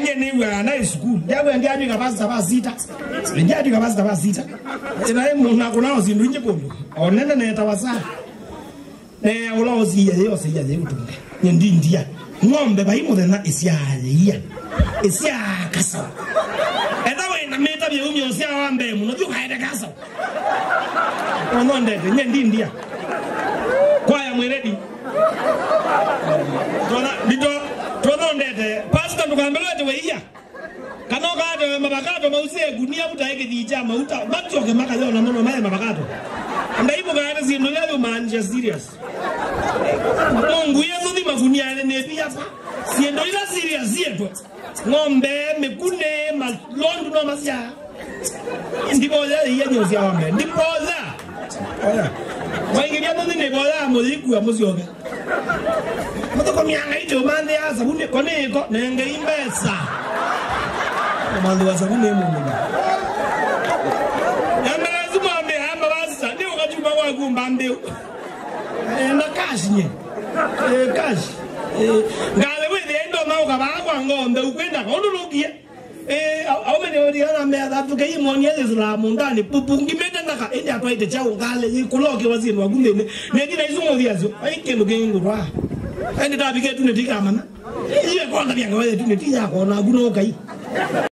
ni wa na school yawe ndiye kapasta basita ndiye kapasta basita ina muna kuna ozindu nje kondo onene na tawasa ne ola oziya yose ya utunge ndi ndia ngombe baimo na isyaye isya kasa edawe na meta bye umyo sya wambe muno byo kaide kasa ononde ndi ndia kwa ya mweredi tona dito ndete pastor tukambelete weiya kanoka ade mabakato mause gunia butaike dija mauta batyoke makayo na nono maye mabakato ndaibo gaade zindu lelo manje serious Mungu yesu di magunia ne pia pa siendo ila serious yetu ngombe mekune malondu no masya ndiboza yenyo zya wambe ndiboza oya waingilia ndo ne boza muliku ya muzyoke Motoko mianga ito mande ya sabuni koneko nenge imbesa. Mande wa sabuni mungu. Yambela zumambe hamba basa ndio kachuma kwa kumbambe. Na cash nye. Cash. Ngale wewe ndo mao kabagwa ngombe ukwenda konulukie. Aumene odiana mea tuke imonyele zramu ndani pupungi meta ndaka ende atwaite chao ngale kuloke wazini wagumene. Nedina izumo diazo. Aikelo gengu wa. Ende tabike tunetika mana. Iye kwanza byanga wewe tunetika kona guno kai.